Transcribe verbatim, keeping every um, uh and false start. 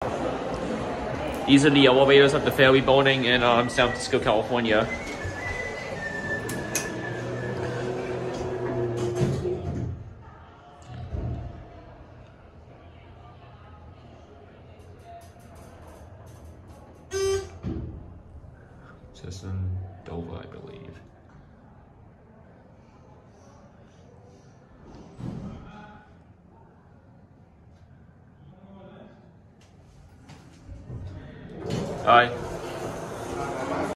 These are the elevators at the Ferry Building in um, San Francisco, California. ThyssenDover, I believe. Hi.